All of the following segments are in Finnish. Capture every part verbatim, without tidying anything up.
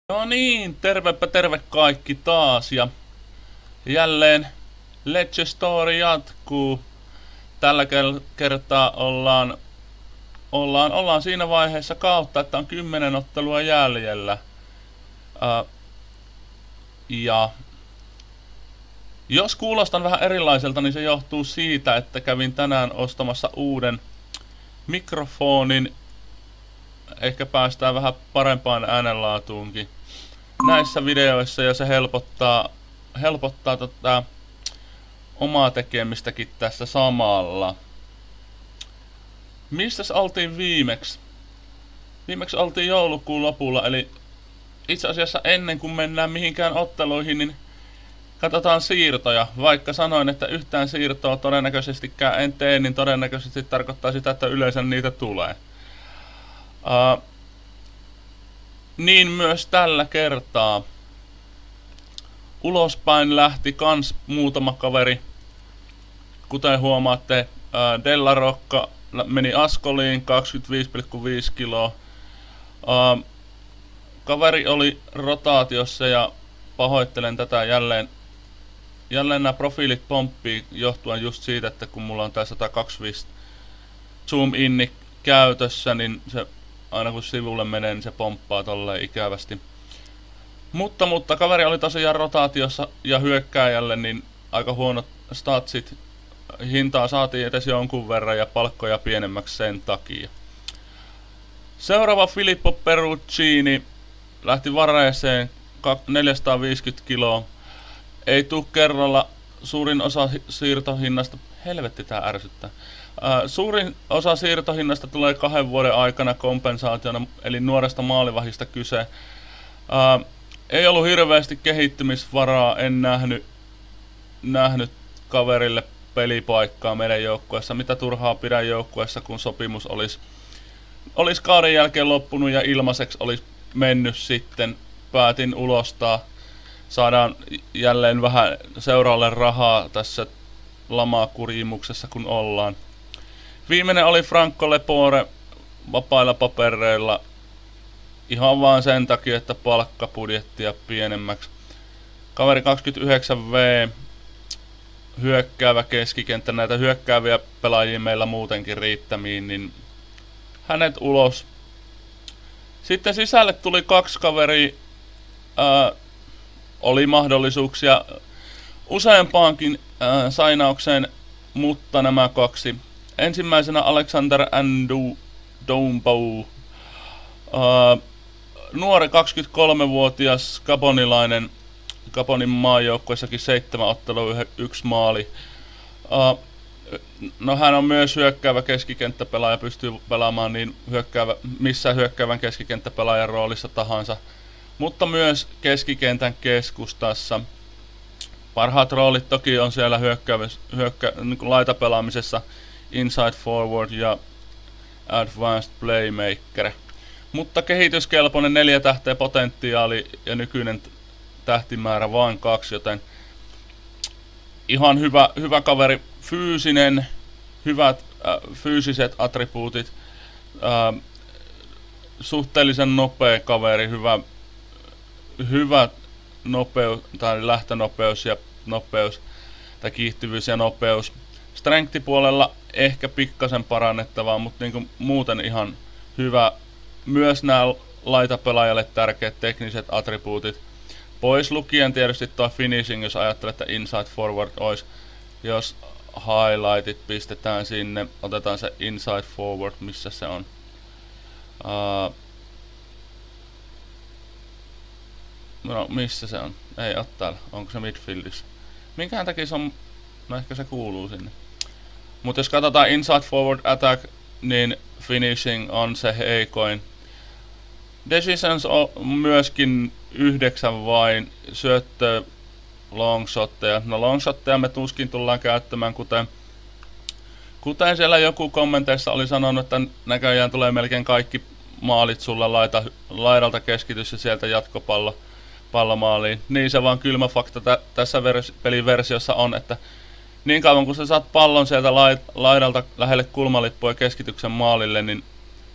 No niin, tervepä terve kaikki taas ja jälleen Let's Story jatkuu. Tällä kertaa ollaan, ollaan, ollaan siinä vaiheessa kautta, että on kymmenen ottelua jäljellä. Uh, ja jos kuulostan vähän erilaiselta, niin se johtuu siitä, että kävin tänään ostamassa uuden mikrofonin. Ehkä päästään vähän parempaan äänenlaatuunkin näissä videoissa ja se helpottaa, helpottaa tota omaa tekemistäkin tässä samalla. Missäs oltiin viimeksi? Viimeksi oltiin joulukuun lopulla, eli itse asiassa ennen kuin mennään mihinkään otteluihin, niin katsotaan siirtoja. Vaikka sanoin, että yhtään siirtoa todennäköisestikään en tee, niin todennäköisesti tarkoittaa sitä, että yleensä niitä tulee. Uh, niin myös tällä kertaa. Ulospäin lähti kans muutama kaveri. Kuten huomaatte, uh, Della Rocca meni Ascoliin kaksikymmentäviisi pilkku viisi kiloa. Uh, kaveri oli rotaatiossa ja pahoittelen tätä jälleen. Jälleen nämä profiilit pomppii johtuen just siitä, että kun mulla on tää sata kaksikymmentäviisi zoom inni käytössä, niin se aina kun sivulle menee, niin se pomppaa tolleen ikävästi. Mutta, mutta kaveri oli tosiaan rotaatiossa ja hyökkääjälle, niin aika huonot statsit. Hintaa saatiin edes jonkun verran ja palkkoja pienemmäksi sen takia. Seuraava Filippo Peruccini lähti vareeseen neljäsataaviisikymmentä kiloa. Ei tuu kerralla suurin osa siirtohinnasta. Helvetti tää ärsyttää. Uh, suurin osa siirtohinnasta tulee kahden vuoden aikana kompensaationa, eli nuoresta maalivahista kyse. Uh, ei ollut hirveästi kehittymisvaraa, en nähnyt, nähnyt kaverille pelipaikkaa meidän joukkueessa. Mitä turhaa pidän joukkueessa, kun sopimus olisi, olisi kauden jälkeen loppunut ja ilmaiseksi olisi mennyt sitten. Päätin ulostaa. Saadaan jälleen vähän seuraalle rahaa tässä lamakurimuksessa kun ollaan. Viimeinen oli Franco Lepore vapailla papereilla ihan vaan sen takia, että palkkapudjettia pienemmäksi. Kaveri kaksikymmentäyhdeksän vuotias, hyökkäävä keskikenttä, näitä hyökkääviä pelaajia meillä muutenkin riittämiin, niin hänet ulos. Sitten sisälle tuli kaksi kaveria, ää, oli mahdollisuuksia useampaankin ää, sainaukseen, mutta nämä kaksi. Ensimmäisenä Alexander Ndoumbo, uh, nuori kaksikymmentäkolmevuotias gabonilainen, Gabonin maajoukkueessakin seitsemän ottelua, yksi maali. Uh, no hän on myös hyökkäävä keskikenttäpelaaja, pystyy pelaamaan niin hyökkäävä, missä hyökkäävän keskikenttäpelaajan roolissa tahansa, mutta myös keskikentän keskustassa. Parhaat roolit toki on siellä hyökkäävässä, hyökkä, niin laitapelaamisessa. Inside forward ja advanced playmaker. Mutta kehityskelpoinen neljä tähteä potentiaali ja nykyinen tähtimäärä vain kaksi, joten ihan hyvä, hyvä kaveri. Fyysinen, hyvät äh, fyysiset attribuutit, äh, suhteellisen nopea kaveri, hyvä, hyvä nopeus tai lähtönopeus ja nopeus tai kiihtyvyys ja nopeus. Strength-puolella ehkä pikkasen parannettavaa, mutta niinku muuten ihan hyvä. Myös nämä laitapelaajalle tärkeät tekniset attribuutit. Pois lukien tietysti tuo finishing, jos ajattelet, että inside forward olisi. Jos highlightit pistetään sinne, otetaan se inside forward, missä se on. Uh, no missä se on? Ei ole täällä. Onko se midfieldissä? Minkähän takia se on? No ehkä se kuuluu sinne. Mutta jos katsotaan inside forward attack, niin finishing on se heikoin. Decisions on myöskin yhdeksän vain, syöttö longshotteja. No longshotteja me tuskin tullaan käyttämään, kuten, kuten siellä joku kommenteissa oli sanonut, että näköjään tulee melkein kaikki maalit sulla laita, laidalta keskitys ja sieltä jatkopallo pallomaaliin. Niin se vaan kylmä fakta tä, tässä vers, peliversiossa on, että niin kauan kun sä saat pallon sieltä laidalta lähelle kulmalippua ja keskityksen maalille, niin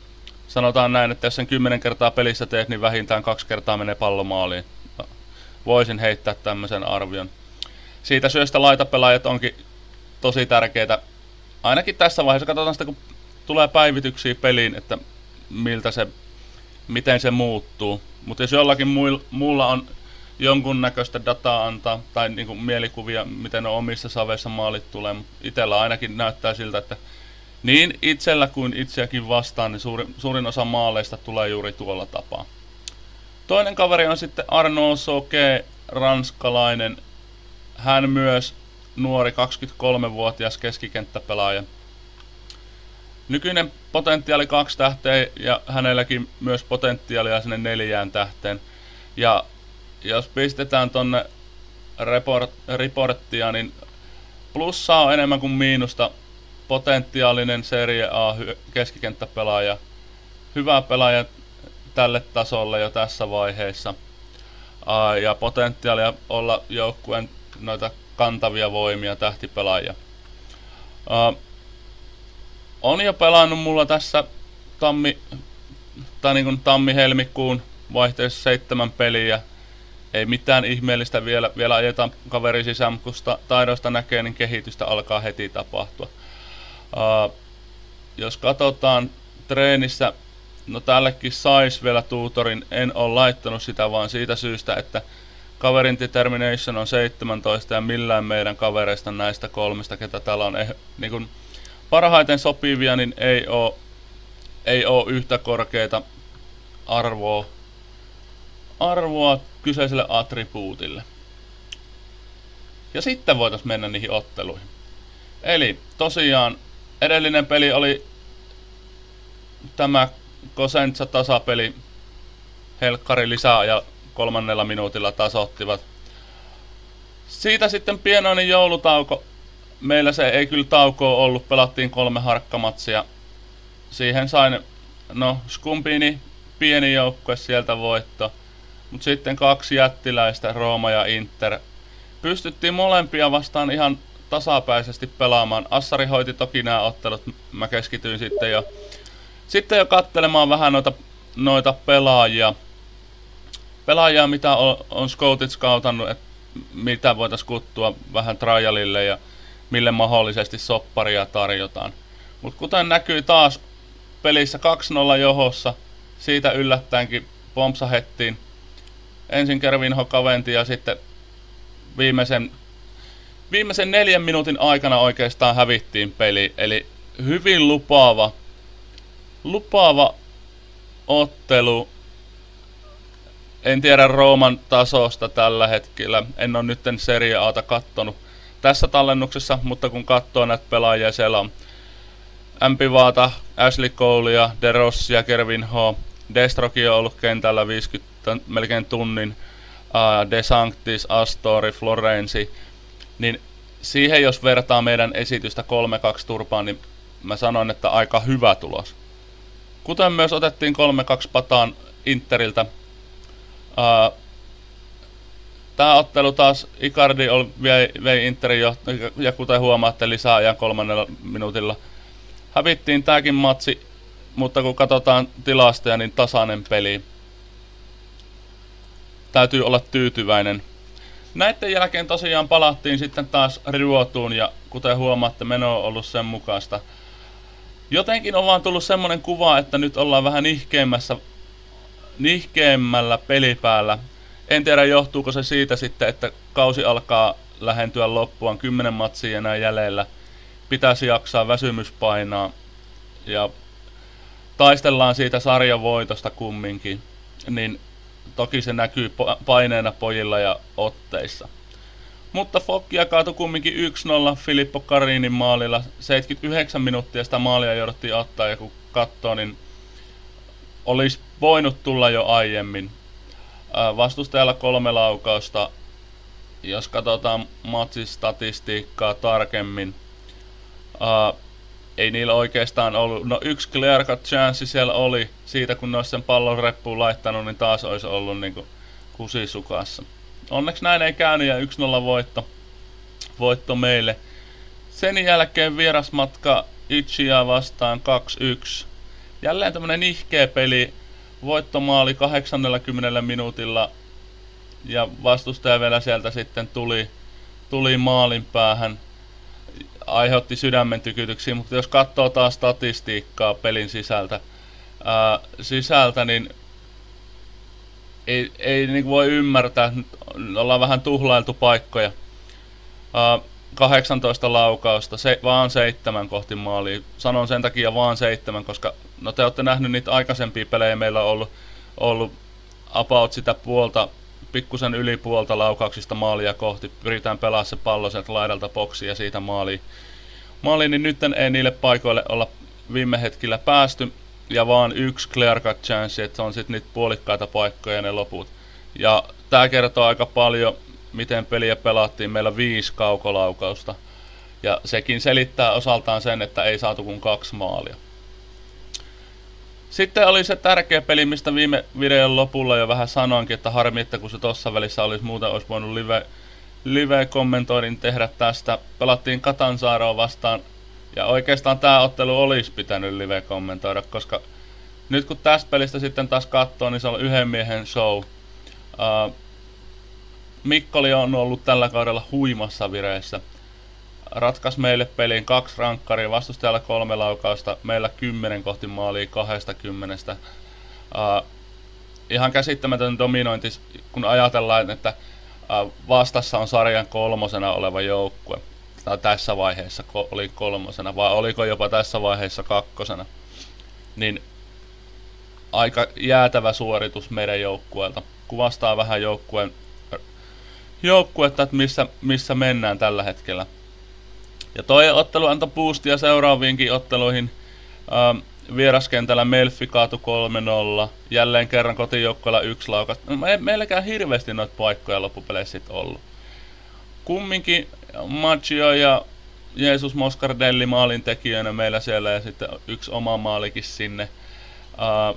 sanotaan näin, että jos sen kymmenen kertaa pelissä teet, niin vähintään kaksi kertaa menee pallo maaliin. Voisin heittää tämmöisen arvion. Siitä syystä laitapelaajat onkin tosi tärkeitä. Ainakin tässä vaiheessa katsotaan sitä, kun tulee päivityksiä peliin, että miltä se, miten se muuttuu. Mutta jos jollakin muulla on jonkunnäköistä dataa antaa tai niinku mielikuvia, miten on omissa saveissa maalit tulee, mutta itsellä ainakin näyttää siltä, että niin itsellä kuin itseäkin vastaan, niin suurin, suurin osa maaleista tulee juuri tuolla tapaa. Toinen kaveri on sitten Arnaud Soke, ranskalainen. Hän myös nuori kaksikymmentäkolmevuotias keskikenttäpelaaja. Nykyinen potentiaali kaksi tähteä ja hänelläkin myös potentiaalia sinne neljään tähteen. Ja jos pistetään tonne report, reporttia, niin plussaa on enemmän kuin miinusta. Potentiaalinen Serie A keskikenttäpelaaja. Hyvä pelaaja tälle tasolle jo tässä vaiheessa. Aa, ja potentiaalia olla joukkueen noita kantavia voimia, tähtipelaajia. Aa, on jo pelannut mulla tässä tammi, tai niin kuin tammi-helmikuun vaihteessa seitsemän peliä. Ei mitään ihmeellistä vielä, vielä ajetaan kaveri sisään, mutta kun taidoista näkee, niin kehitystä alkaa heti tapahtua. Uh, jos katsotaan treenissä, no tällekin sais vielä tutorin, en ole laittanut sitä vaan siitä syystä, että kaverin determination on seitsemäntoista ja millään meidän kavereista näistä kolmesta, ketä täällä on eh, niin kun parhaiten sopivia, niin ei oo, ei oo yhtä korkeita arvoa, arvoa kyseiselle attribuutille. Ja sitten voitaisiin mennä niihin otteluihin. Eli tosiaan edellinen peli oli tämä Cosenza tasapeli. Helkkari lisää ja kolmannella minuutilla tasoittivat. Siitä sitten pienoinen joulutauko. Meillä se ei kyllä taukoa ollut. Pelattiin kolme harkkamatsia. Siihen sain, no Skumpini, pieni joukkue, sieltä voitto. Mutta sitten kaksi jättiläistä, Rooma ja Inter. Pystyttiin molempia vastaan ihan tasapäisesti pelaamaan. Assari hoiti toki nämä ottelut. Mä keskityin sitten jo, sitten jo katselemaan vähän noita, noita pelaajia. Pelaajia, mitä on, on scoutit scoutannut, että mitä voitaisiin kuttua vähän trialille ja mille mahdollisesti sopparia tarjotaan. Mutta kuten näkyy taas pelissä kaksi nolla johossa, siitä yllättäenkin pompsahettiin. Ensin Kervinho kaventi ja sitten viimeisen, viimeisen neljän minuutin aikana oikeastaan hävittiin peli. Eli hyvin lupaava, lupaava ottelu. En tiedä Rooman tasosta tällä hetkellä. En ole nytten Serie A:ta kattonut tässä tallennuksessa, mutta kun katsoo näitä pelaajia, siellä on Mpivaata, Ashley Colea, De Rossia, Kervinho, Destrokin on ollut kentällä viisikymmentä, melkein tunnin, uh, De Sanctis, Astori, Florenzi, niin siihen jos vertaa meidän esitystä kolme kaksi turpaan, niin mä sanoin, että aika hyvä tulos. Kuten myös otettiin kolme kaksi pataan Interiltä. Uh, Tämä ottelu taas Icardi vei, vei Interin jo, ja kuten huomaatte lisäajan kolmannella minuutilla. Hävittiin tääkin matsi, mutta kun katsotaan tilastoja, niin tasainen peli. Täytyy olla tyytyväinen. Näiden jälkeen tosiaan palattiin sitten taas ruotuun ja kuten huomaatte, meno on ollut sen mukaista. Jotenkin on vaan tullut semmonen kuva, että nyt ollaan vähän nihkeämmässä, nihkeämmällä pelipäällä. En tiedä johtuuko se siitä sitten, että kausi alkaa lähentyä loppuun, kymmenen matsia enää jäljellä. Pitäisi jaksaa, väsymys painaa ja taistellaan siitä sarjavoitosta kumminkin, niin toki se näkyy paineena pojilla ja otteissa. Mutta Foggia kaatui kumminkin yksi nolla Filippo Carinin maalilla, seitsemänkymmentäyhdeksän minuuttia sitä maalia jouduttiin ottaa ja kun katsoo, niin olisi voinut tulla jo aiemmin. Vastustajalla kolme laukausta, jos katsotaan matsin statistiikkaa tarkemmin. Uh, ei niillä oikeastaan ollut, no yksi clear cut chance siellä oli, siitä kun ne olisi sen pallon reppuun laittanut, niin taas olisi ollut niinku kusisukassa. Onneksi näin ei käynyt ja yksi nolla voitto, voitto meille. Sen jälkeen vierasmatka Ichia vastaan kaksi yksi. jälleen tämmönen nihkeä peli. Voittomaali kahdeksannellakymmenellä minuutilla ja vastustaja vielä sieltä sitten tuli, tuli maalin päähän. Aiheutti sydämen tykytyksiä, mutta jos katsoo taas statistiikkaa pelin sisältä, ää, sisältä niin ei, ei niin voi ymmärtää, että ollaan vähän tuhlailtu paikkoja. Ää, kahdeksantoista laukausta, se, vaan seitsemän kohti maalia. Sanon sen takia vaan seitsemän, koska no te olette nähnyt niitä aikaisempia pelejä, meillä on ollut, ollut about sitä puolta, pikkusen yli puolta laukauksista maalia kohti. Pyritään pelaamaan se pallo sieltä laidalta boksiin ja siitä maaliin. Maaliin, niin nyt ei niille paikoille olla viime hetkillä päästy. Ja vaan yksi clear cut chance, että se on sitten niitä puolikkaita paikkoja ne loput. Ja tää kertoo aika paljon, miten peliä pelattiin. Meillä on viisi kaukolaukausta. Ja sekin selittää osaltaan sen, että ei saatu kuin kaksi maalia. Sitten oli se tärkeä peli, mistä viime videon lopulla jo vähän sanoinkin, että harmi, että kun se tossa välissä olisi, muuten olisi voinut live, live-kommentoinnin tehdä tästä. Pelattiin Catanzaroa vastaan, ja oikeastaan tämä ottelu olisi pitänyt live-kommentoida, koska nyt kun tästä pelistä sitten taas katsoo, niin se on yhden miehen show. Uh, Mikkoli on ollut tällä kaudella huimassa vireessä. Ratkas meille peliin kaksi rankkaria, vastustajalla kolme laukausta, meillä kymmenen kohti maalia kaksikymmentä. Uh, ihan käsittämätön dominointi, kun ajatellaan, että uh, vastassa on sarjan kolmosena oleva joukkue. Tai tässä vaiheessa ko- oli kolmosena, vai oliko jopa tässä vaiheessa kakkosena. Niin aika jäätävä suoritus meidän joukkueelta. Kuvastaa vähän joukkueen joukkuetta, että missä, missä mennään tällä hetkellä. Ja toi ottelu antoi boostia seuraaviinkin otteluihin. Ähm, vieraskentällä Melfi kaatui kolme nolla. Jälleen kerran kotijoukkueella yksi laukas. No, me, meilläkään hirveästi noita paikkoja loppupeleissä sit ollut. Kumminkin Maggio ja Jesus Moscardelli maalintekijöinä meillä siellä ja sitten yksi oma maalikin sinne. Äh,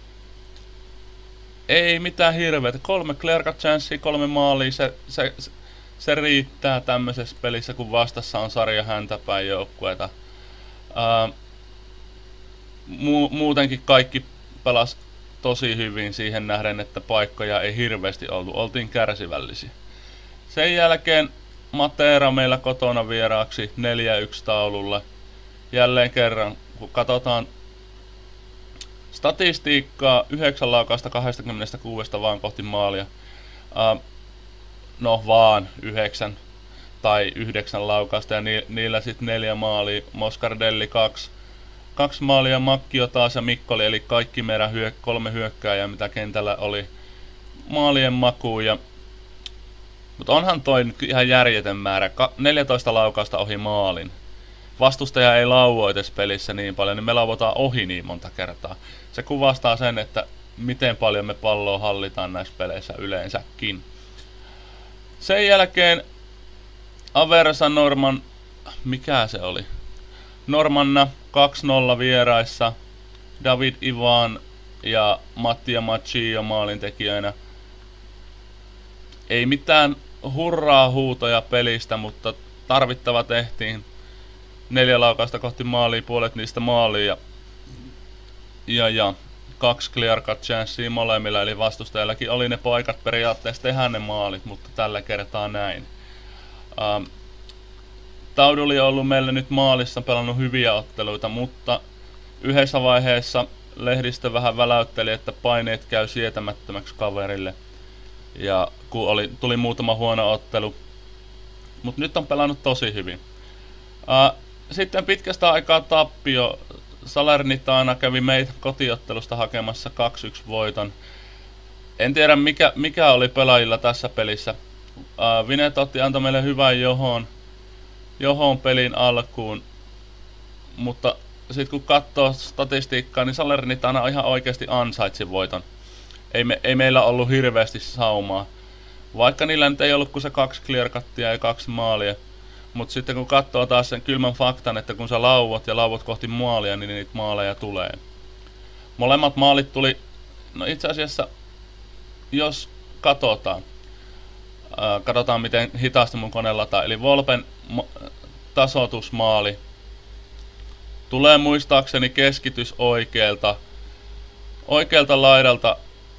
ei mitään hirveätä. Kolme clear cut chancea, kolme maalia. Se, se, se riittää tämmöisessä pelissä, kun vastassa on sarja häntäpäin joukkueita. Uh, mu- muutenkin kaikki pelas tosi hyvin siihen nähden, että paikkoja ei hirveästi ollut. Oltiin kärsivällisiä. Sen jälkeen Matera meillä kotona vieraaksi neljä yksi taululla. Jälleen kerran, kun katsotaan statistiikkaa, yhdeksän laukausta kaksikymmentäkuusi vaan kohti maalia. Uh, no vaan yhdeksän tai yhdeksän laukausta ja ni, niillä sitten neljä maalia. Moscardelli kaksi. Kaksi maalia, Makkio taas ja Mikkoli, eli kaikki meidän hyö, kolme hyökkääjää, mitä kentällä oli maalien makuun. Ja, mutta onhan toi nyt ihan järjetön määrä. Ka, neljätoista laukausta ohi maalin. Vastustaja ei lauvoites pelissä niin paljon, niin me lauvotaan ohi niin monta kertaa. Se kuvastaa sen, että miten paljon me palloa hallitaan näissä peleissä yleensäkin. Sen jälkeen Aversa Norman, mikä se oli? Normanna kaksi nolla vieraissa, David Ivan ja Mattia Maggio maalintekijöinä. Ei mitään hurraa huutoja pelistä, mutta tarvittava tehtiin. Neljä laukausta kohti maalia, puolet niistä maalia ja, ja, ja kaksi clear cut chancea molemmilla, eli vastustajallakin oli ne paikat periaatteessa tehdä ne maalit, mutta tällä kertaa näin. Ähm, Tauduli on ollut meillä nyt maalissa, pelannut hyviä otteluita, mutta yhdessä vaiheessa lehdistö vähän väläytteli, että paineet käy sietämättömäksi kaverille. Ja kun oli, tuli muutama huono ottelu, mutta nyt on pelannut tosi hyvin. Äh, sitten pitkästä aikaa tappio. Salernitana kävi meitä kotiottelusta hakemassa kaksi yksi voiton. En tiedä mikä, mikä oli pelaajilla tässä pelissä. Uh, Vinetotti antoi meille hyvän johon, johon pelin alkuun. Mutta sitten kun katsoo statistiikkaa, niin Salernitana ihan oikeasti ansaitsi voiton. Ei, me, ei meillä ollut hirveästi saumaa. Vaikka niillä nyt ei ollut kuin se kaksi clear cuttia ja kaksi maalia. Mutta sitten kun katsoo taas sen kylmän faktan, että kun sä lauvot ja lauvot kohti maalia, niin niitä maaleja tulee. Molemmat maalit tuli, no itse asiassa, jos katsotaan, ää, katsotaan miten hitaasti mun kone lataa. Eli Volpen tasoitusmaali Tulee muistaakseni keskitys oikealta, oikealta laidalta.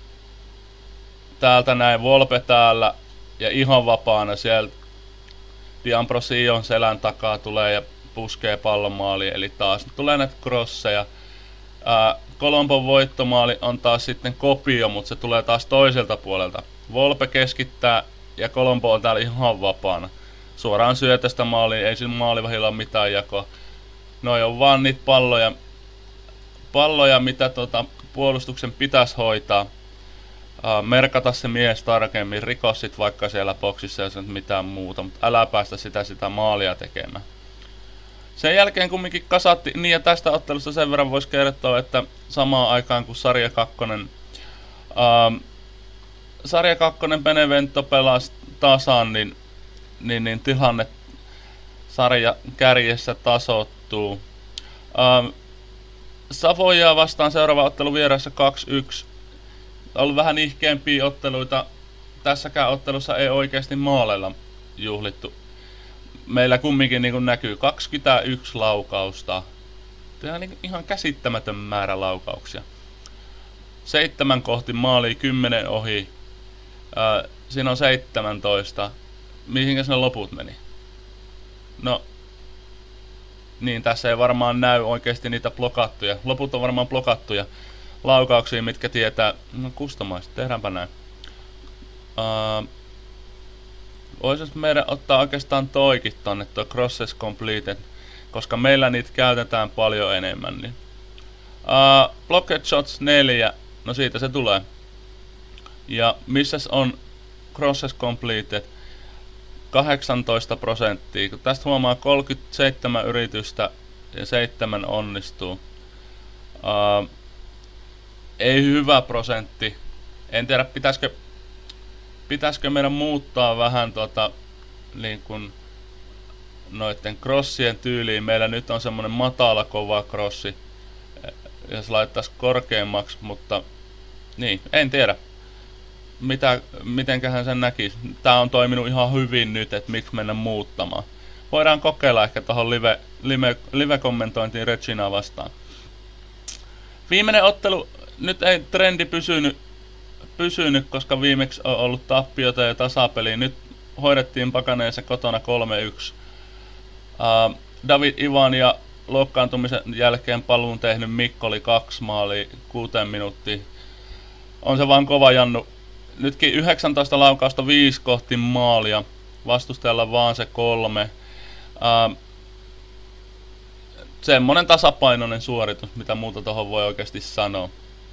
Täältä näin Volpe täällä ja ihan vapaana sieltä D'Ambrosion selän takaa tulee ja puskee pallon maaliin. Eli taas tulee näitä crosseja. Ää, Colombon voittomaali on taas sitten kopio, mutta se tulee taas toiselta puolelta. Volpe keskittää ja Colombo on täällä ihan vapaana. Suoraan syötöstä maaliin, ei sillä maalivahilla ole mitään jakoa. Noi on vaan niitä palloja, palloja mitä tota, puolustuksen pitäisi hoitaa. Ää, merkata se mies tarkemmin, rikos sit vaikka siellä boksissa jos on mitään muuta, mutta älä päästä sitä sitä maalia tekemään. Sen jälkeen kumminkin kasatti, niin ja tästä ottelusta sen verran voisi kertoa, että samaan aikaan kun sarja kakkonen, ää, sarja kakkonen Benevento pelasi tasan, niin, niin, niin tilanne sarja kärjessä tasoittuu. Ää, Savojaa vastaan seuraava ottelu vieressä kaksi yksi. On ollut vähän ihkeämpiä otteluita. Tässäkään ottelussa ei oikeasti maaleilla juhlittu. Meillä kumminkin niin kuin näkyy kaksikymmentäyksi laukausta. Tämä on niin ihan käsittämätön määrä laukauksia. Seitsemän kohti maaliin, kymmenen ohi. Ää, siinä on seitsemäntoista. Mihinkäs ne loput meni? No, niin tässä ei varmaan näy oikeasti niitä blokattuja. Loput on varmaan blokattuja laukauksia, mitkä tietää. No kustomaista, tehdäänpä näin. Ää, Voisis meidän ottaa oikeastaan toikin tonne, tuo crosses completed, koska meillä niitä käytetään paljon enemmän. Niin. Uh, blocked shots neljä, no siitä se tulee. Ja missäs on crosses completed? kahdeksantoista prosenttia, kun tästä huomaa kolmekymmentäseitsemän yritystä ja seitsemän onnistuu. Uh, ei hyvä prosentti. En tiedä pitäisikö Pitäisikö meidän muuttaa vähän tota, niin kun noitten crossien tyyliin? Meillä nyt on semmonen matala kova crossi, jos laittaisi korkeammaksi, mutta niin, en tiedä. Mitä, mitenköhän sen näkisi? Tää on toiminut ihan hyvin nyt, että miksi mennä muuttamaan. Voidaan kokeilla ehkä tohon live, live, live-kommentointiin Reginaa vastaan. Viimeinen ottelu, nyt ei trendi pysynyt. pysynyt, koska viimeksi on ollut tappiota ja tasapeli. Nyt hoidettiin Pakaneessa kotona kolme yksi. Uh, David Ivan ja loukkaantumisen jälkeen paluun tehnyt Mikko oli kaksi maalia kuuteen minuuttiin. On se vaan kova jannu. Nytkin yhdeksäntoista laukausta viisi kohti maalia. Vastustajalla vaan se kolme. Uh, semmonen tasapainoinen suoritus, mitä muuta tohon voi oikeasti sanoa.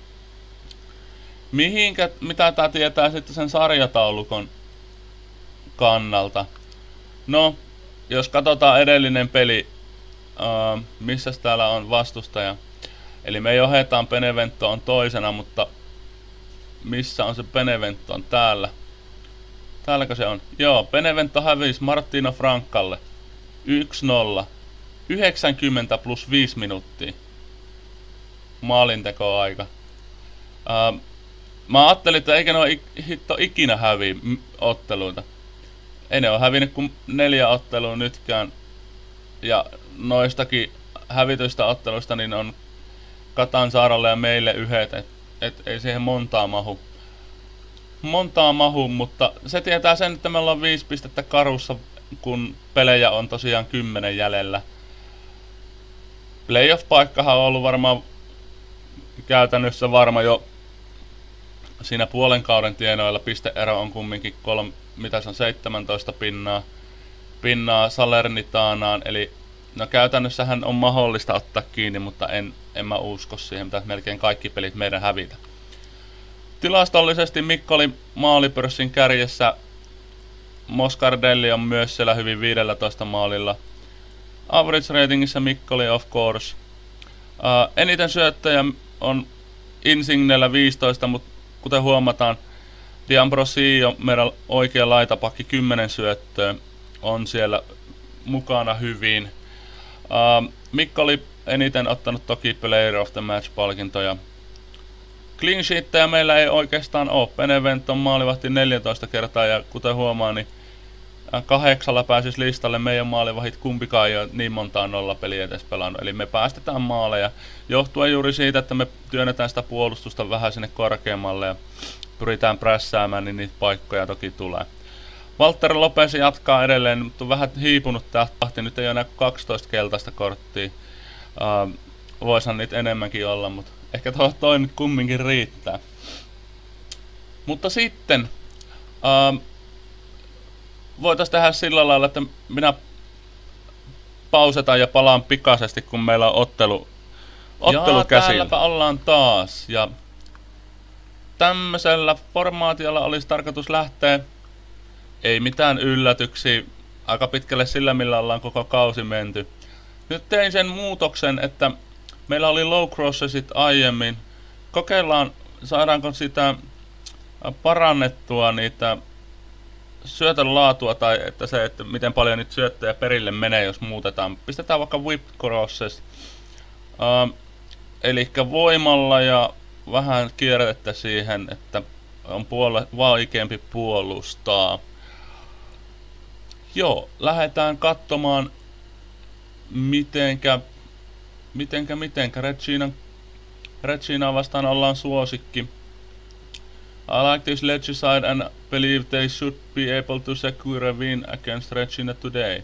Mihinkä, mitä tää tietää sitten sen sarjataulukon kannalta? No, jos katsotaan edellinen peli, uh, missä täällä on vastustaja. Eli me johdetaan, Benevento on toisena, mutta missä on se Benevento? On täällä. Täälläkö se on? Joo, Benevento hävisi Martino Francalle yksi nolla. yhdeksänkymmentä plus viisi minuuttia. Maalintekoaika. Uh, Mä ajattelin, että eikä ne ole hitto ikinä häviä otteluita. Ei ne ole hävinnyt kuin neljä ottelua nytkään. Ja noistakin hävityistä otteluista niin on Catanzarolle ja meille yhdet, et, et ei siihen montaa mahu. Montaa mahu, mutta se tietää sen, että me ollaan viisi pistettä karussa, kun pelejä on tosiaan kymmenen jäljellä. Playoff-paikkahan on ollut varmaan käytännössä varma jo siinä puolen kauden tienoilla. Pisteero on kumminkin kolme, mitä se on, seitsemäntoista pinnaa, pinnaa Salernitaanaan, eli no käytännössähän on mahdollista ottaa kiinni, mutta en, en mä usko siihen, mitä melkein kaikki pelit meidän hävitä. Tilastollisesti Mikko oli maalipörssin kärjessä, Moscardelli on myös siellä hyvin viisitoista maalilla. Average ratingissa Mikko oli of course. Uh, eniten syöttöjä on Insignellä viisitoista, mutta kuten huomataan, D'Ambrosio, meidän oikea laitapakki, kymmenen syöttöä, on siellä mukana hyvin. Uh, Mikko oli eniten ottanut toki Player of the Match-palkintoja. Clean sheettejä meillä ei oikeastaan ole. Benevento maalivahti neljätoista kertaa ja kuten huomaa, niin kahdeksalla pääsisi listalle meidän maalivahit, kumpikaan ei ole niin montaa nollapeliä edes pelannut. Eli me päästetään maaleja johtuen juuri siitä, että me työnnetään sitä puolustusta vähän sinne korkeammalle ja pyritään prässäämään, niin niitä paikkoja toki tulee. Walter Lopez jatkaa edelleen, mutta on vähän hiipunut tää tahti. Nyt ei ole enää kaksitoista keltaista korttia. Uh, Voisihan niitä enemmänkin olla, mutta ehkä tuo toi nyt kumminkin riittää. Mutta sitten uh, voitaisiin tehdä sillä lailla, että minä pausetaan ja palaan pikaisesti, kun meillä on ottelu, ottelu ja käsillä. Täälläpä ollaan taas. Ja tämmöisellä formaatiolla olisi tarkoitus lähteä. Ei mitään yllätyksiä. Aika pitkälle sillä, millä ollaan koko kausi menty. Nyt tein sen muutoksen, että meillä oli low crossesit aiemmin. Kokeillaan, saadaanko sitä parannettua niitä syötön laatua tai että se, että miten paljon niitä syöttöjä perille menee, jos muutetaan. Pistetään vaikka whip crosses. Uh, eli voimalla ja vähän kierrettä siihen, että on puole, vaikeampi puolustaa. Joo, lähdetään katsomaan mitenkä, mitenkä, mitenkä Regina, Regina vastaan ollaan suosikki. I like this Legicide and believe they should be able to secure a win against Regina today.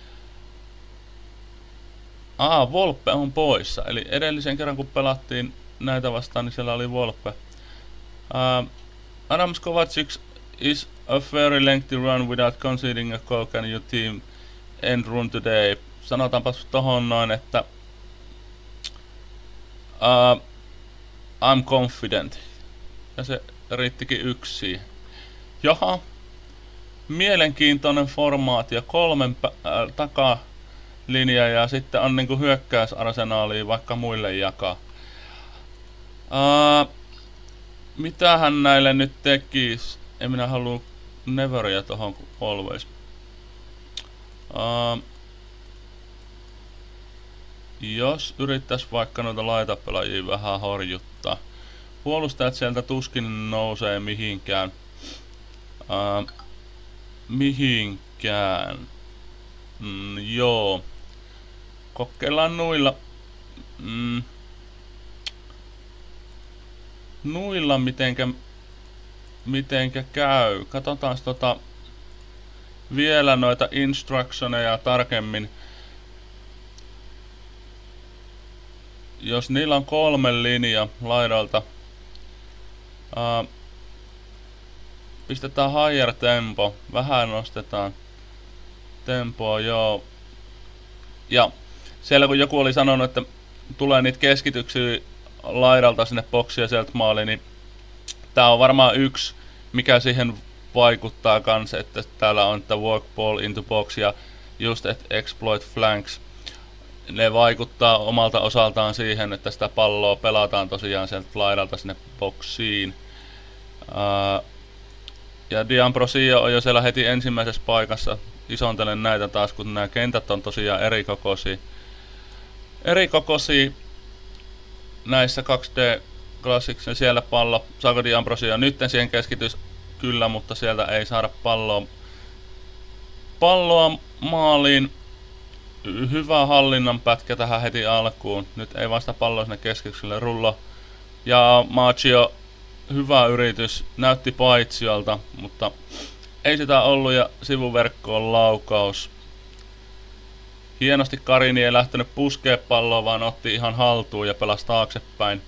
Ah, Volpe on poissa. Eli edellisen kerran kun pelattiin näitä vastaan, niin siellä oli Volpe. Uh, Adam Kovacic is a very lengthy run without conceding a goal. Can your team end run today? Sanotaanpas tohon noin, että uh, I'm confident. Ja se riittikin yksi. Joha, mielenkiintoinen formaatio, kolmen äh, takalinja ja sitten on niinku hyökkäysarsenaalia vaikka muille jakaa. Uh, mitähän näille nyt tekis? En minä halua neveria tohon kuin always. Uh, jos yrittäis vaikka noita laitapelaajia vähän horjuttaa. Puolustajat sieltä tuskin nousee mihinkään. Uh, mihinkään. Mm, joo. Kokeillaan nuilla. Mm, nuilla mitenkä, mitenkä käy. Katsotaan tota vielä noita instructioneja tarkemmin. Jos niillä on kolme linja laidalta. Uh, pistetään higher tempo, vähän nostetaan tempoa, joo. Ja siellä kun joku oli sanonut, että tulee niitä keskityksiä laidalta sinne boksiin ja sieltä maaliin, niin tää on varmaan yksi, mikä siihen vaikuttaa kans, että täällä on että work ball into box ja just että exploit flanks. Ne vaikuttaa omalta osaltaan siihen, että sitä palloa pelataan tosiaan sieltä laidalta sinne boksiin. Uh, ja D'Ambrosio on jo siellä heti ensimmäisessä paikassa. Isontelen näitä taas, kun nämä kentät on tosiaan eri kokoisia. Eri kokoisia näissä kaksi D Classics, ja siellä pallo. Saako D'Ambrosio nyt siihen keskitys? Kyllä, mutta sieltä ei saada palloa, palloa maaliin. Hyvä hallinnan pätkä tähän heti alkuun. Nyt ei vasta palloa sinne keskitykselle. Rullo ja Macchio, hyvä yritys. Näytti paitsiolta, mutta ei sitä ollut ja sivuverkkoon laukaus. Hienosti Karini ei lähtenyt puskee palloa, vaan otti ihan haltuun ja pelasi taaksepäin.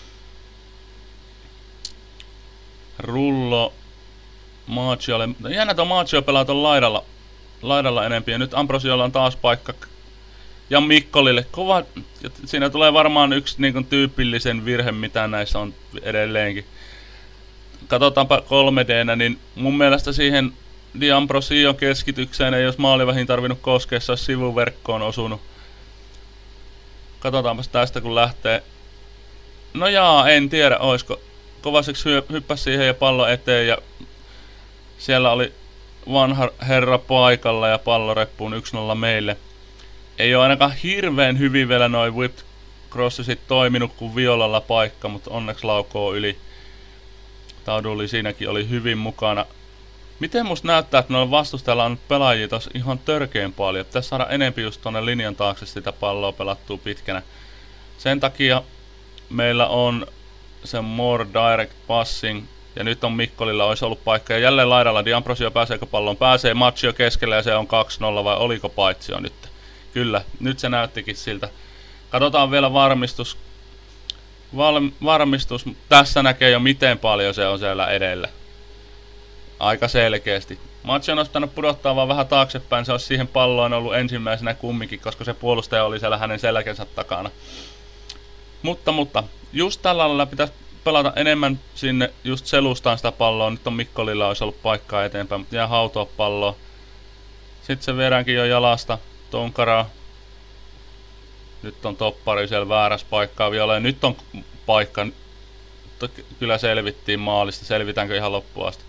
Rullo Macchiolle. Jännä tuo Macchio pelaa tuon laidalla. laidalla enempi. Ja nyt Ambrosiolla on taas paikka. Ja Mikkolille. Kova. Siinä tulee varmaan yksi niin kuin tyypillisen virhe, mitä näissä on edelleenkin. Katsotaanpa kolme D-nä, niin mun mielestä siihen D'Ambrosion keskitykseen ei jos maalivähin tarvinnut koskea, se olisi sivuverkkoon osunut. Katsotaanpas tästä kun lähtee. No jaa, en tiedä oisko. Kovaseksi hyppäsi siihen ja pallo eteen ja siellä oli vanha herra paikalla ja pallo reppuun yksi nolla meille. Ei ole ainakaan hirveän hyvin vielä noin whipped crossesit toiminut kuin Violalla paikka, mutta onneksi laukoo yli. Tauduli siinäkin oli hyvin mukana. Miten musta näyttää, että noilla vastustajilla on pelaajia tossa ihan törkeen paljon. Pitäis saada enempi just tonne linjan taakse sitä palloa pelattua pitkänä. Sen takia meillä on se more direct passing. Ja nyt on Mikkolilla olisi ollut paikka. Ja jälleen laidalla D'Ambrosio pääseekö palloon? Pääsee, Macchio keskellä ja se on kaksi nolla vai oliko paitsio nyt? Kyllä, nyt se näyttikin siltä. Katsotaan vielä varmistus. Val varmistus. Tässä näkee jo miten paljon se on siellä edellä. Aika selkeästi. Macchio olisi pitänyt pudottaa vaan vähän taaksepäin. Se olisi siihen palloon ollut ensimmäisenä kumminkin, koska se puolustaja oli siellä hänen selkänsä takana. Mutta, mutta just tällä lailla pitäisi pelata enemmän sinne just selustaan sitä palloa. Nyt on Mikkolilla olisi ollut paikkaa eteenpäin, mutta jää hautoa palloa. Sitten se viedäänkin jo jalasta. Tonkaraa. Nyt on toppari siellä väärässä paikkaa vielä. Nyt on paikka. Kyllä selvittiin maalista. Selvitäänkö ihan loppuun asti.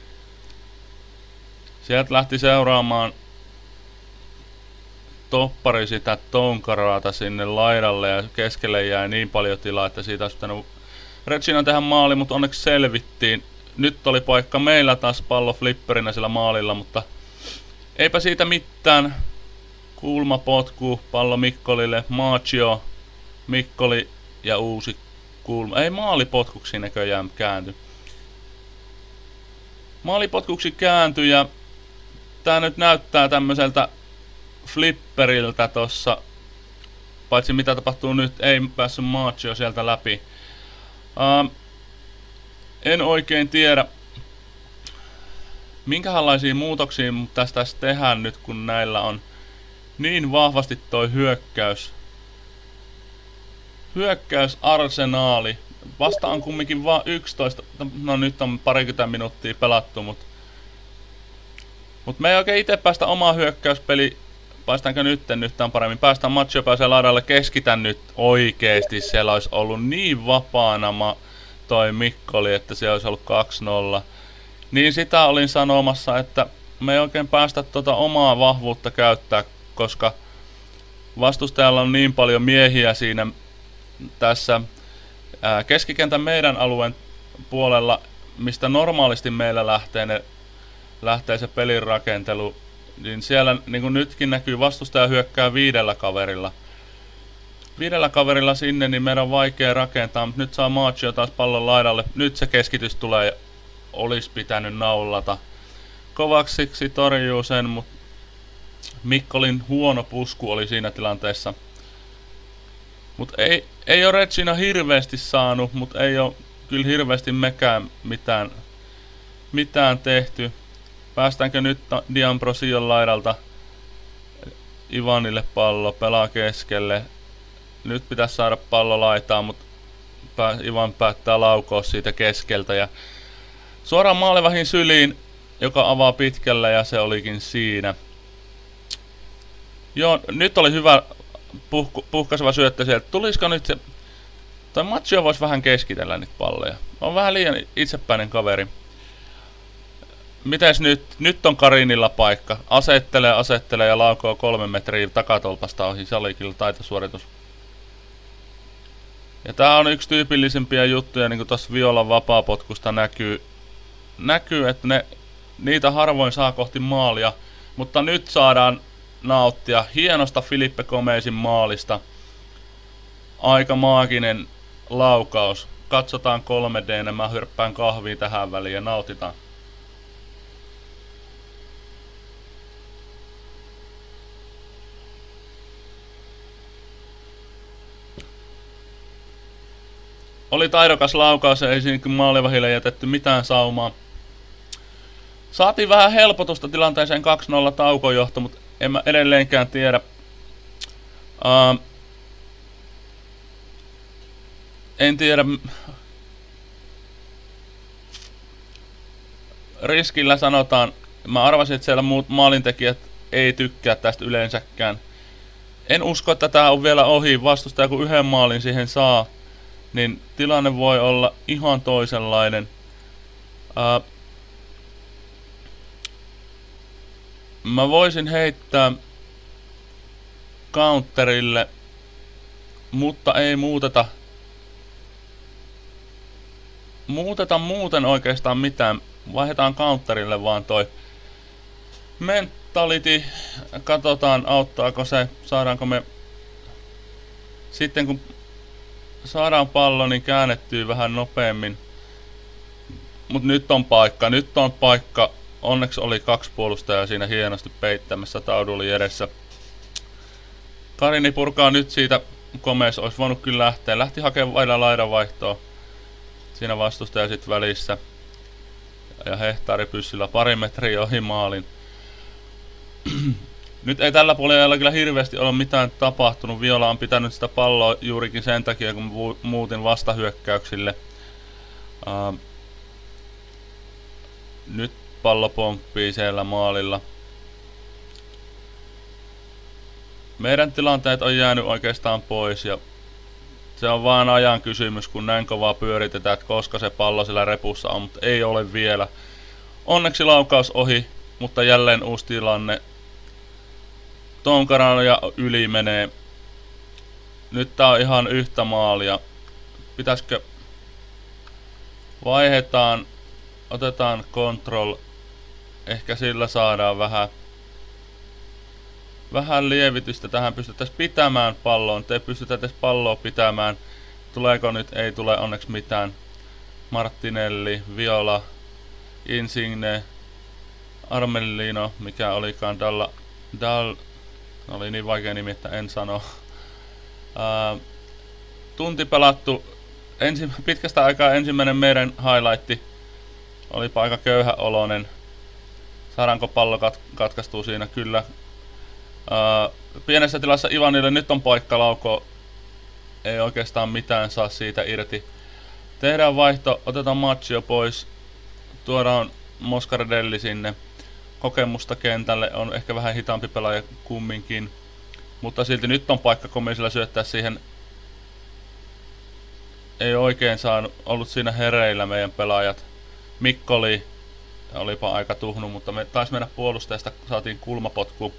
Sieltä lähti seuraamaan toppari sitä Tonkaraata sinne laidalle ja keskelle jäi niin paljon tilaa, että siitä olisi pitänyt Regina tehdä maali, mutta onneksi selvittiin. Nyt oli paikka meillä taas pallo flipperinä sillä maalilla, mutta eipä siitä mitään. Kulma potkuu, pallo Mikkolille, Macchio, Mikkoli ja uusi kulma. Ei maalipotkuksi näköjään kääntyi. Maalipotkuksi kääntyi ja tää nyt näyttää tämmöseltä flipperiltä tossa. Paitsi mitä tapahtuu nyt, ei päässyt Macchio sieltä läpi. Uh, en oikein tiedä minkälaisia muutoksia tästä tässä tehdään nyt, kun näillä on niin vahvasti toi hyökkäys. Hyökkäysarsenaali. Vasta on kumminkin vaan yksitoista. No nyt on parikymmentä minuuttia pelattu, mutta mut me ei oikein itse päästä omaa hyökkäyspeli. Päästäänkö nytten yhtään paremmin? Päästään Macchio pääsee laidalle, keskitän nyt oikeesti. Siellä olisi ollut niin vapaana ma toi Mikkoli, että se olisi ollut kaksi nolla. Niin sitä olin sanomassa, että me ei oikein päästä tota omaa vahvuutta käyttää, koska vastustajalla on niin paljon miehiä siinä tässä ää, keskikentän meidän alueen puolella, mistä normaalisti meillä lähtee, ne, lähtee se pelin rakentelu. Niin siellä niin kuin nytkin näkyy, vastustaja hyökkää viidellä kaverilla. Viidellä kaverilla sinne, niin meidän on vaikea rakentaa, mutta nyt saa Macchio taas pallon laidalle. Nyt se keskitys tulee ja olisi pitänyt naulata. Kovaksiksi torjuu sen, mutta Mikkolin huono pusku oli siinä tilanteessa. Mutta ei, ei ole Regina hirveästi saanut, mutta ei ole kyllä hirveästi mekään mitään, mitään tehty. Päästäänkö nyt D'Ambrosion laidalta Ivanille pallo, pelaa keskelle. Nyt pitäisi saada pallo laitaan, mutta Ivan päättää laukoa siitä keskeltä. Ja suoraan maalivahdin syliin, joka avaa pitkällä ja se olikin siinä. Joo, nyt oli hyvä puhku, puhkaiseva syöttö sieltä. Tulisiko nyt se... Toi Macchio voisi vähän keskitellä niitä palloja. On vähän liian itsepäinen kaveri. Mites nyt? Nyt on Karinilla paikka. Asettelee, asettelee ja laukoo kolme metriä takatolpasta ohi. Se oli kyllä taitosuoritus. Ja tää on yksi tyypillisimpiä juttuja, niin kuin tossa Violan vapaapotkusta näkyy. Näkyy, että ne, niitä harvoin saa kohti maalia. Mutta nyt saadaan nauttia hienosta Filippe Gomezin maalista. Aika maaginen laukaus. Katsotaan kolme D, mä hyrppään kahviin tähän väliin ja nautitaan. Oli taidokas laukaus ja ei siinä maalivahille jätetty mitään saumaa. Saatiin vähän helpotusta tilanteeseen kaksi nolla taukojohto, mutta en mä edelleenkään tiedä. Uh, en tiedä. Riskillä sanotaan. Mä arvasin, että siellä muut maalintekijät ei tykkää tästä yleensäkään. En usko, että tää on vielä ohi. Vastustaja kun yhden maalin siihen saa, niin tilanne voi olla ihan toisenlainen. Uh, mä voisin heittää counterille, mutta ei muuteta. Muuteta muuten oikeastaan mitään. Vaihdetaan counterille vaan toi mentality. Katsotaan auttaako se, saadaanko me sitten kun saadaan pallo niin käännettyy vähän nopeammin. Mut nyt on paikka, nyt on paikka. Onneksi oli kaksi puolustajaa siinä hienosti peittämässä Tauduli edessä. Karini purkaa nyt siitä. Gomez olisi voinut kyllä lähteä. Lähti hakemaan vailla laidan vaihtoa. Siinä vastustaja sit välissä. Ja hehtaaripyssyllä pari metriä ohi maalin. Nyt ei tällä puolella kyllä hirveästi ole mitään tapahtunut. Viola on pitänyt sitä palloa juurikin sen takia, kun muutin vastahyökkäyksille. Uh, nyt pallo pomppii siellä maalilla. Meidän tilanteet on jäänyt oikeastaan pois ja se on vaan ajan kysymys, kun näin kovaa pyöritetään, että koska se pallo siellä repussa on, mutta ei ole vielä. Onneksi laukaus ohi, mutta jälleen uusi tilanne. Tonkaran ja yli menee. Nyt tää on ihan yhtä maalia. Pitäisikö vaihdetaan, otetaan control. Ehkä sillä saadaan vähän vähän lievitystä tähän, pystyttäisiin pitämään palloon. Te pystytään edes palloa pitämään. Tuleeko nyt? Ei tule onneksi mitään. Martinelli, Viola, Insigne, Armellino, mikä olikaan Dalla, Dal, oli niin vaikea nimi, että en sano. Uh, tunti pelattu. Ensi, pitkästä aikaa ensimmäinen meidän highlightti. Olipa aika köyhä oloinen. Saadaanko pallo kat katkaistua siinä? Kyllä. Uh, pienessä tilassa Ivanille nyt on paikka laukoa. Ei oikeastaan mitään saa siitä irti. Tehdään vaihto, otetaan Macchio pois. Tuodaan Moscardelli sinne. Kokemusta kentälle, on ehkä vähän hitaampi pelaaja kumminkin. Mutta silti nyt on paikka Komisilla syöttää siihen. Ei oikein saanut, ollut siinä hereillä meidän pelaajat. Mikkoli olipa aika tuhnu, mutta me taisi mennä puolustajasta, saatiin kulmapotku.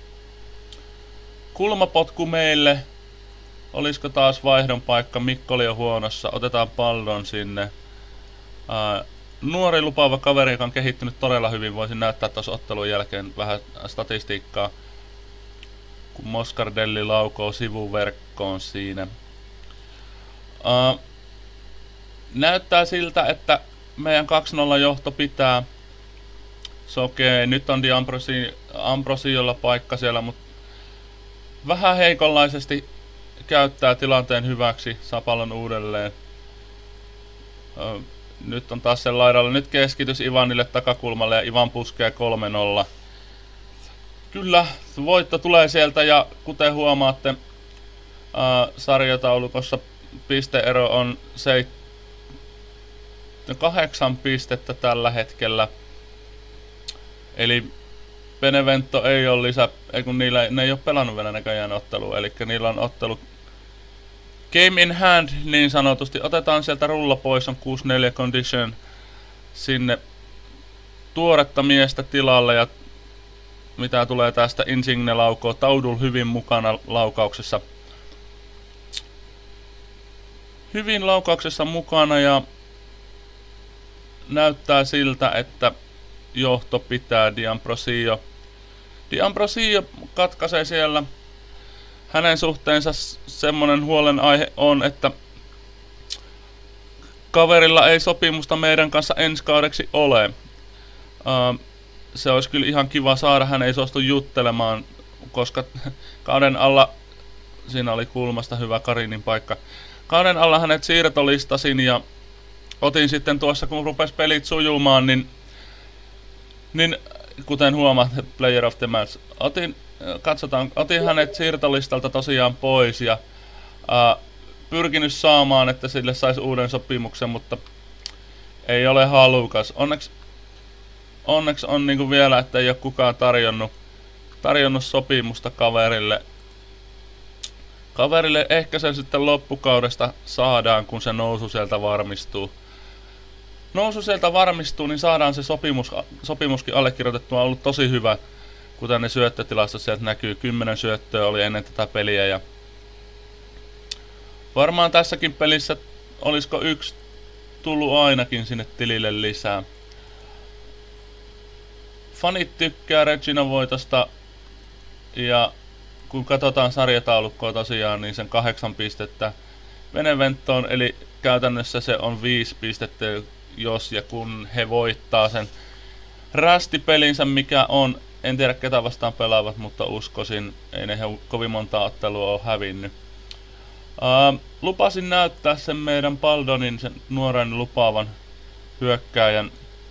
Kulmapotku meille. Olisiko taas vaihdon paikka? Mikkoli on huonossa. Otetaan pallon sinne. Ää, nuori lupaava kaveri, joka on kehittynyt todella hyvin. Voisin näyttää tuossa ottelun jälkeen vähän statistiikkaa. Kun Moscardelli laukoo sivuverkkoon siinä. Ää, näyttää siltä, että meidän kaksi nolla johto pitää. Se okei. Nyt on Di Ambrosi, Ambrosiolla paikka siellä, mutta vähän heikonlaisesti käyttää tilanteen hyväksi, saa pallon uudelleen. Ö, nyt on taas sen laidalla. Nyt keskitys Ivanille takakulmalle ja Ivan puskee kolme nolla. Kyllä, voitto tulee sieltä ja kuten huomaatte, ö, sarjataulukossa pisteero on seit... kahdeksan pistettä tällä hetkellä. Eli Benevento ei ole lisä, ei kun niillä, ne ei ole pelannut vielä näköjään ottelua, eli niillä on ottelu game in hand niin sanotusti. Otetaan sieltä rulla pois, on kuusi neljä condition sinne tuoretta miestä tilalle ja mitä tulee tästä Insigne laukoo, Taudul hyvin mukana laukauksessa. Hyvin laukauksessa mukana ja näyttää siltä, että johto pitää. Di Ambrosio. Di Ambrosio katkaisee siellä. Hänen suhteensa semmonen huolenaihe on, että kaverilla ei sopimusta meidän kanssa ensi kaudeksi ole. Uh, se olisi kyllä ihan kiva saada, hän ei suostu juttelemaan, koska kauden alla, siinä oli kulmasta hyvä Karinin paikka. Kauden alla hänet siirtolistasin ja otin sitten tuossa, kun rupes pelit sujumaan, niin Niin, kuten huomaat, player of the match. Otin, katsotaan, otin hänet siirtolistalta tosiaan pois ja ää, pyrkinyt saamaan, että sille saisi uuden sopimuksen, mutta ei ole halukas. Onneksi, onneksi on niinku vielä, että ei ole kukaan tarjonnut, tarjonnut sopimusta kaverille. Kaverille ehkä se sitten loppukaudesta saadaan, kun se nousu sieltä varmistuu. Nousu sieltä varmistuu, niin saadaan se sopimus, sopimuskin allekirjoitettua. On ollut tosi hyvä, kuten ne syöttötilastot sieltä näkyy. Kymmenen syöttöä oli ennen tätä peliä. Ja varmaan tässäkin pelissä olisiko yksi tullut ainakin sinne tilille lisää. fanit tykkää Reginan voitosta, ja kun katsotaan sarjataulukkoa tosiaan, niin sen kahdeksan pistettä Beneventtoon, eli käytännössä se on viisi pistettä, jos ja kun he voittaa sen rästipelinsä, mikä on, en tiedä ketä vastaan pelaavat, mutta uskoisin, ei ne he kovin monta ottelua ole hävinnyt. Uh, lupasin näyttää sen meidän Baldonin, sen nuoren lupaavan hyökkääjän.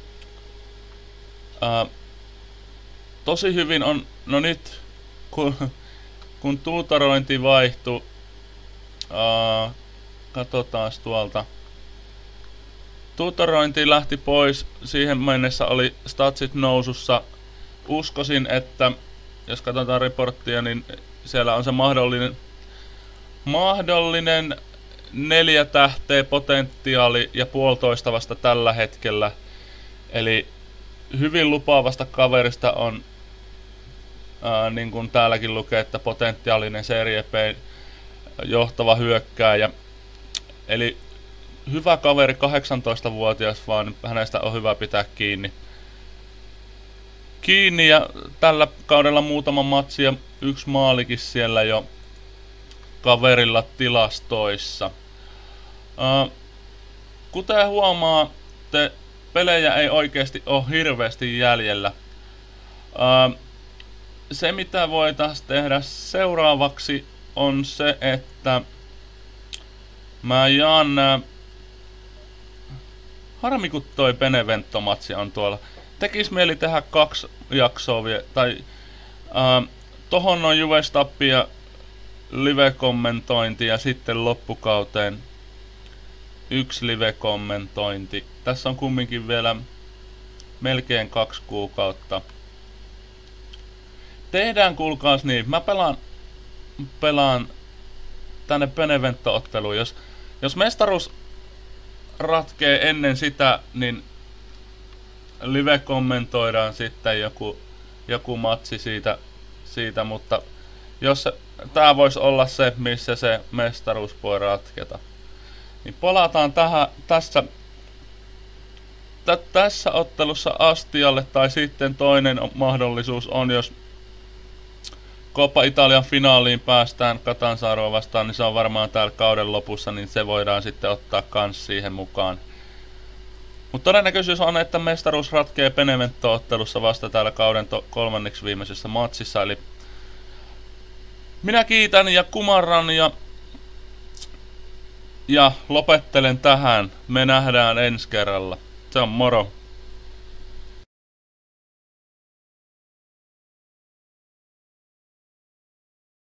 Uh, tosi hyvin on, no nyt kun, kun tuutarointi vaihtui, uh, katsotaan tuolta. Tuutarointi lähti pois, siihen mennessä oli statsit nousussa. Uskoisin, että jos katsotaan reporttia, niin siellä on se mahdollinen mahdollinen neljä tähteä potentiaali ja puolitoista vasta tällä hetkellä. Eli hyvin lupaavasta kaverista on, ää, niin kuin täälläkin lukee, että potentiaalinen Serie B johtava hyökkääjä. Eli hyvä kaveri, kahdeksantoistavuotias, vaan hänestä on hyvä pitää kiinni. Kiinni ja tällä kaudella muutama matsi ja yksi maalikin siellä jo kaverilla tilastoissa. Uh, kuten huomaatte, pelejä ei oikeasti ole hirveästi jäljellä. Uh, se mitä voitaisiin tehdä seuraavaksi on se, että mä jaan nää. Harmi kun toi Benevento-matsi on tuolla. Tekis mieli tehdä kaksi jaksoa vielä, tai uh, tohon on Juve Stappi ja live-kommentointi ja sitten loppukauteen yksi live-kommentointi. Tässä on kumminkin vielä melkein kaksi kuukautta. Tehdään kuulkaas niin, mä pelaan, pelaan tänne Benevento-otteluun. Jos, jos mestaruus ratkee ennen sitä, niin live-kommentoidaan sitten joku, joku matsi siitä, siitä, mutta jos se, tää voisi olla se, missä se mestaruus voi ratketa. Niin palataan tähän, tässä, tä, tässä ottelussa Astialle, tai sitten toinen mahdollisuus on, jos Coppa Italian finaaliin päästään Catanzaroa vastaan, niin se on varmaan täällä kauden lopussa, niin se voidaan sitten ottaa kans siihen mukaan. Mutta todennäköisyys on, että mestaruus ratkee Benevento-ottelussa vasta täällä kauden kolmanneksi viimeisessä matsissa, eli minä kiitän ja kumarran ja, ja lopettelen tähän. Me nähdään ensi kerralla. Se on moro.